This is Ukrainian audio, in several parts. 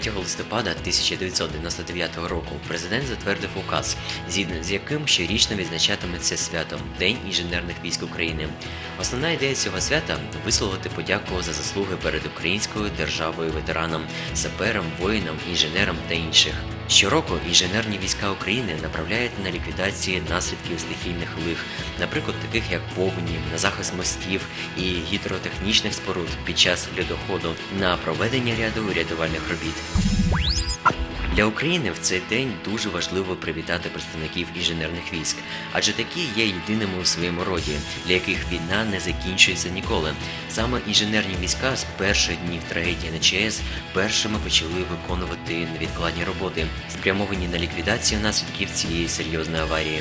листопада 1999 року президент затвердив указ, згідно з яким щорічно відзначатиметься свято День інженерних військ України. Основна ідея цього свята – висловити подяку за заслуги перед українською державою ветеранам, саперам, воїнам, інженерам та інших. Щороку інженерні війська України направляють на ліквідації наслідків стихійних лих, наприклад, таких як повені, на захист мостів і гідротехнічних споруд під час льодоходу, на проведення ряду рятувальних робіт. Для України в цей день дуже важливо привітати представників інженерних військ, адже такі є єдиними у своєму роді, для яких війна не закінчується ніколи. Саме інженерні війська з перших днів трагедії на ЧАЕС першими почали виконувати невідкладні роботи, спрямовані на ліквідацію наслідків цієї серйозної аварії.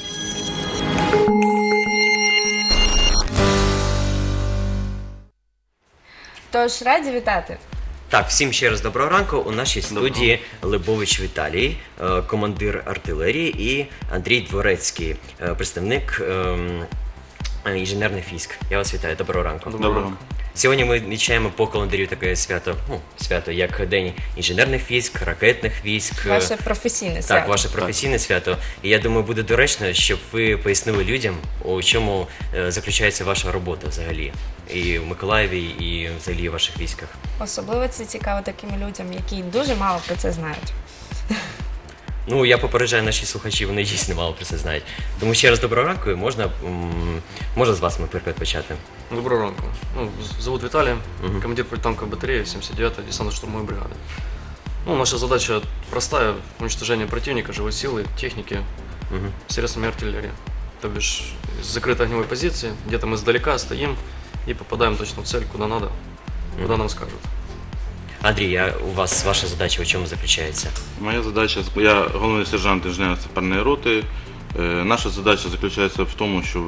Тож, раді вітати. Так, всім ще раз доброго ранку. У нашій студії Либович Віталій, командир артилерії, і Андрій Дворецький, представник інженерних військ. Я вас вітаю, доброго ранку. Доброго. Сьогодні ми відмічаємо по календарю таке свято, як День інженерних військ, ракетних військ. Ваше професійне свято. Так, ваше професійне свято. І я думаю, буде доречно, щоб ви пояснили людям, у чому заключається ваша робота взагалі. І в Миколаєві, і взагалі в ваших військах. Особливо це цікаво таким людям, які дуже мало про це знають. Ну, я попереджаю наших слухачів, вони дійсно мало про це знають. Тому ще раз доброго ранку, і можна з вас, наприклад, почати. Доброго ранку. Зовут Виталий, командир протитанковой батареи 79-й десантно-штурмовой бригады. Наша задача простая – уничтожение противника, живой силы, техники, средствами артиллерии. То бишь, с закрытой огневой позиции, где-то мы издалека стоим и попадаем точно в цель, куда надо, куда нам скажут. Андрій, у вас ваша задача у чому заключається? Моя задача, я головний сержант інженерно-саперної роти. Наша задача заключається в тому, щоб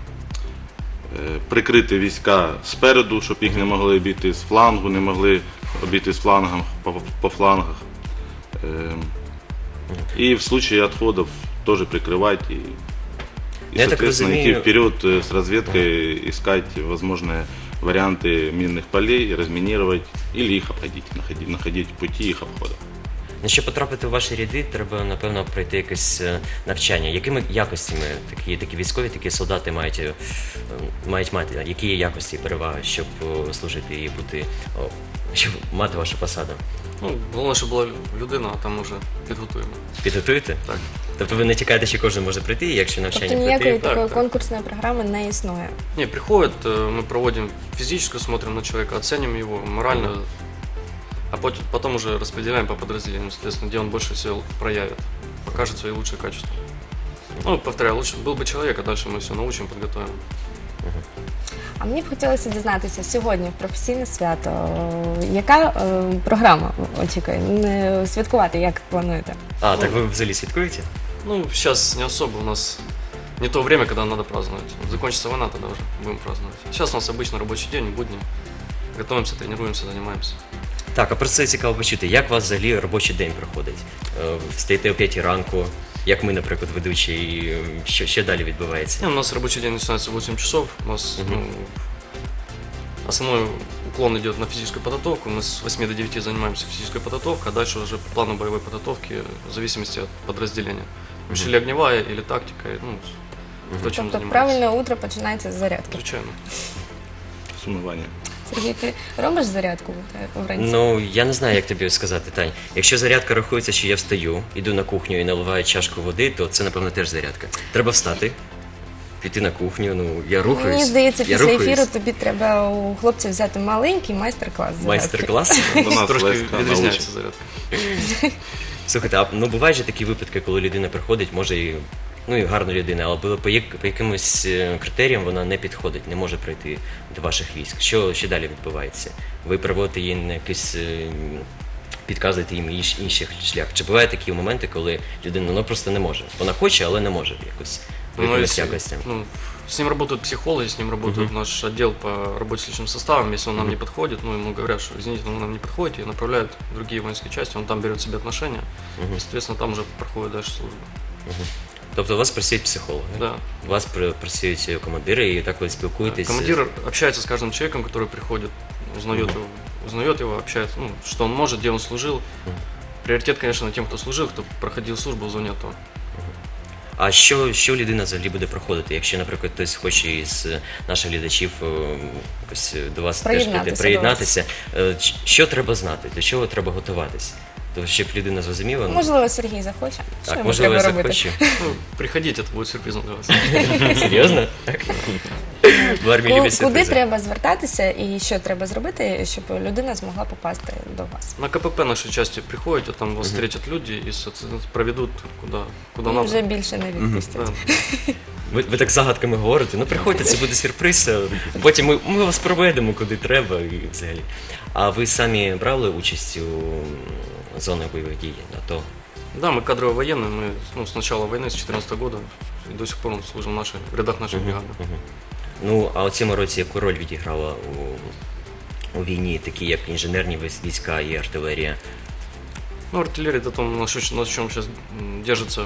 прикрити війська спереду, щоб їх не могли обійти з флангу, не могли обійти з флангом по флангах. І в случае відходів теж прикривати і соответственно, идти вперед с разведкой, искать возможные варианты минных полей, разминировать или их обходить, находить пути их обхода. Щоб потрапити в ваші ряди, треба, напевно, пройти якесь навчання. Якими якостями такі військові, такі солдати мають мати? Які є якості і переваги, щоб служити і щоб мати вашу посаду? Головне, щоб була людина, а там уже підготуємо. Підготуєте? Так. Тобто ви не чекаєте, що кожен може прийти, якщо навчання тобто ніякої пройти? такої конкурсної програми не існує? Не, приходят, мы проводим физическую, смотрим на человека, оценим его морально, а потом уже распределяем по подразделениям, соответственно, где он больше всего проявит, покажет свои лучшие качества. Повторяю, лучше был бы человек, а дальше мы все научим, подготовим. А мені б хотілося дізнатися, сьогодні в професійне свято, яка програма очікує? Святкувати як плануєте? Так ви взагалі святкуєте? Сейчас не особо, у нас не то время, когда надо праздновать. Закончится война, тогда уже будем праздновать. Сейчас у нас обычно рабочий день, будни. Готовимся, тренируемся, занимаемся. Так, а про це цікаво почути. Як у вас взагалі робочий день проходить? Встаєте о 5 ранку, як ми, наприклад, ведучі, і що далі відбувається? У нас рабочий день начинается в 8 часов. У нас основной уклон идет на физическую подготовку. Мы с 8 до 9 занимаемся физической подготовкой, а дальше уже по плану боевой подготовки, в зависимости от подразделения. Или огневая, или тактика, то, чем Тобто правильне утро починається з зарядки? Звичайно. С умывания. Сергій, ти робиш зарядку вранці? Я не знаю, як тобі сказати, Тань. Якщо зарядка рахується, що я встаю, іду на кухню і наливаю чашку води, то це, напевно, теж зарядка. Треба встати, піти на кухню, я рухаюсь. Мені здається, після ефіру тобі треба у хлопців взяти маленький майстер-клас зарядки. Майстер-клас? Трошки відрізняється зарядка. Слухайте, а бувають же такі випадки, коли людина приходить, може і гарна людина, але по якимось критеріям вона не підходить, не може прийти до ваших військ. Що далі відбувається? Ви приводите її на якийсь, підказуєте їм інший шлях. Чи бувають такі моменти, коли людина просто не може? Вона хоче, але не може якось якимось якостям? С ним работают психологи, с ним работает наш отдел по работе с личным составом. Если он нам не подходит, ему говорят, что извините, но вы нам не подходите, и направляют в другие воинские части, он там берет себе отношения, и, соответственно, там уже проходит дальше служба. Тобто у вас працюють психологи? Да. У вас працюють командири, і так ви спілкуєтесь? Командир общается с каждым человеком, который приходит, узнает узнает его, общается, ну, что он может, где он служил. Приоритет, конечно, на тем, кто служил, кто проходил службу в зоне АТО. А що людина взагалі буде проходити, якщо, наприклад, хтось хоче із наших глядачів ось до вас теж прийти, приєднатися, що треба знати, до чого треба готуватись? Тобто, щоб людина зрозуміла. Можливо, Сергій захоче. Що Так, йому можливо, треба я робити? захочу. Ну, приходите, это будет сюрпризом для вас. Серйозно? Так. В армії люблять Куди сюрпризи. треба звертатися і що треба зробити, щоб людина змогла попасти до вас? На КПП нашей части приходите, там вас встретят люди и, соответственно, проведут куда Ну, надо. вже більше не відпустять. Да. Ви так загадками говорите, ну приходьте, це буде сюрприз, потім ми вас проведемо куди треба і взагалі. А ви самі брали участь у зонах бойових дій АТО? Да, мы кадровые военные, мы с начала войны, с 2014 года, и до сих пор служим в рядах нашей бригады. Ну, а у цьому році яку роль відіграла у війні, такі як інженерні війська і артилерія? Ну, артиллерия, это то, на чем сейчас держится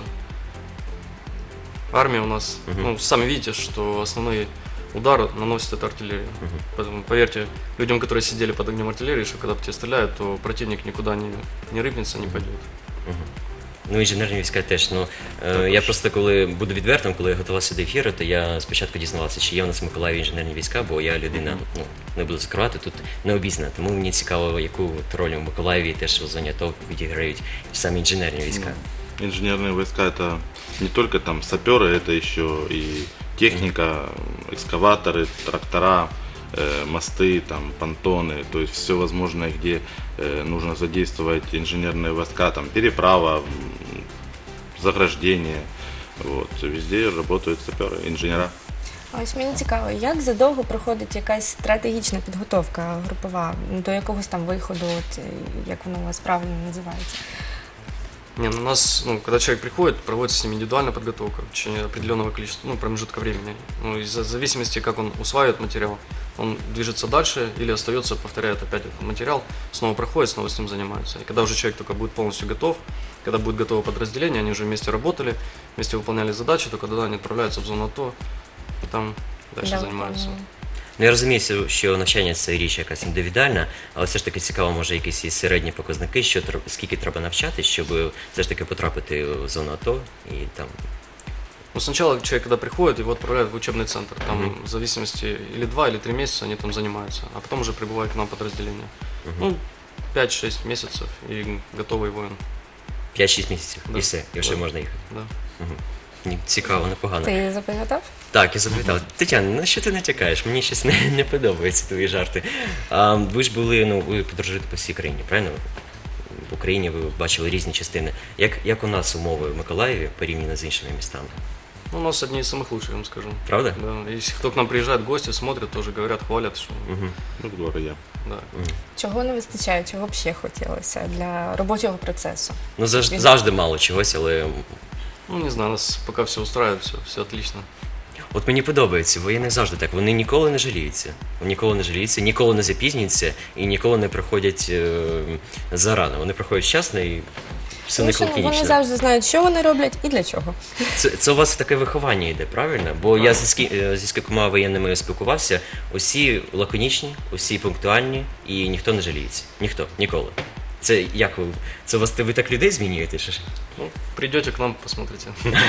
армия у нас. Ну, сами видите, что основной удар наносит эта артиллерия. Поэтому, поверьте, людям, которые сидели под огнем артиллерии, что когда по тебе стреляют, то противник никуда не рыпнется, не пойдет. Ну, інженерні війська теж. Ну, я просто, коли буду відвертим, коли я готувався до ефіру, то я спочатку дізнавався, чи є у нас в Миколаєві інженерні війська, бо я людина, ну, не буду закривати, тут не обізнана. Тому мені цікаво, яку роль у Миколаєві теж у зоні АТО відіграють самі інженерні війська. Инженерные войска это не только там саперы, это еще и техника, экскаваторы, трактора, мосты, там, понтоны, то есть все возможное, где нужно задействовать инженерные войска, там, переправа, заграждение, вот, везде работают саперы, инженера. Ось мені цікаво, як задовго проходить якась стратегічна підготовка групова до якогось там виходу, от, як воно у вас правильно називається? Не, ну, у нас, когда человек приходит, проводится с ним индивидуальная подготовка в течение определенного количества, промежутка времени. Ну, из-за зависимости, как он усваивает материал, он движется дальше или остается, повторяет опять этот материал, снова проходит, снова с ним занимается. И когда уже человек только будет полностью готов, когда будет готово подразделение, они уже вместе работали, вместе выполняли задачи, только тогда они отправляются в зону АТО и там дальше занимаются. Ну, я розумію, що навчання – це річ якась індивідуальна, але все ж таки цікаво, може, якісь і середні показники, скільки треба навчати, щоб все ж таки потрапити в зону АТО і там... Ну, сначала человек, когда приходит, его отправляют в учебный центр. Там в зависимости или 2, или 3 месяца они там занимаются, а потом уже прибывает к нам подразделение. Ну, 5-6 месяцев и готовый воин. 5-6 місяців, Да. і все, і вже Да. можна їхати. Да. Ні, цікаво, непогано. Ти запам'ятав? Так, я запитав. Тетяна, ну що ти натякаєш? Мені щось не подобається твої жарти. А, ви ж були, ви подорожуєте по всій країні, правильно? В Україні ви бачили різні частини. Як у нас умови в Миколаєві порівняно з іншими містами? Ну, у нас одни из самых лучших, я вам скажу. Правда? Да. Если кто к нам приезжает, гости смотрят, тоже говорят, хвалят, что Ну, говорю я. да. Чого не вистачає, чого б ще хотілося для робочого процесу? Ну, завжди мало чогось, але Ну, не знаю, нас пока все устраивает, все отлично. от мені подобається, воєнні завжди так. Вони ніколи не жаліються. Ніколи не запізнюються і ніколи не приходять зарано. Вони приходять вчасно і все Тому не що лаконічно. вони завжди знають, що вони роблять і для чого. Це у вас таке виховання йде, правильно? Бо я зі скількома воєнними спілкувався, усі лаконічні, усі пунктуальні і ніхто не жаліється. Ніхто, ніколи. Це як ви? Це ви так людей змінюєте? Чи ж? Ну, придете к нам, посмотрите.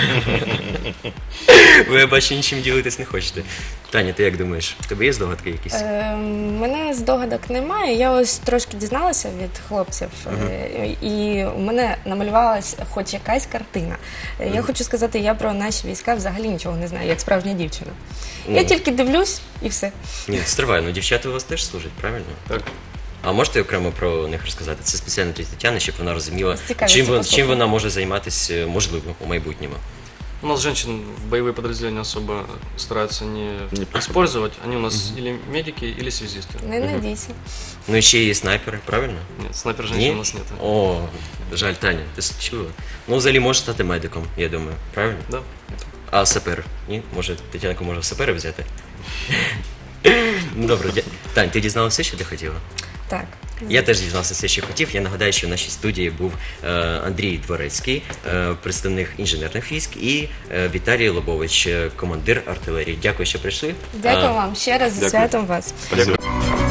Ви, я бачу, нічим ділитись не хочете. Таня, ти як думаєш? В тебе є здогадки якісь? Мене здогадок немає. Я ось трошки дізналася від хлопців, і у мене намалювалась хоч якась картина. Я хочу сказати, я про наші війська взагалі нічого не знаю, як справжня дівчина. Я тільки дивлюсь і все. Ні, стривай, ну дівчата у вас теж служать, правильно? Так. А можете окремо про них розказати? Це спеціально для Тетяни, щоб вона розуміла, Цікавість чим послухати. вона може займатися, можливо, у майбутньому. У нас женщин в боевые подразделения особо стараются не использовать. Они у нас или медики, или связисты. Не надійся. Ну і ще є снайпери, правильно? Нет, снайпер женщин Ні? у нас нет. О, жаль, Таня, ти чула? Ну, взагалі може стати медиком, я думаю, правильно? Да. А сапер? Ні? Може, Тетянку може в сапери взяти? Ну, добре, Тань, ти дізналася все, що ти хотіла? Так. Я теж дізнався все, що хотів. Я нагадаю, що в нашій студії був Андрій Дворецький, представник інженерних військ, і Віталій Лобович, командир артилерії. Дякую, що прийшли. Дякую вам ще раз за Дякую. святом вас. Спасибо.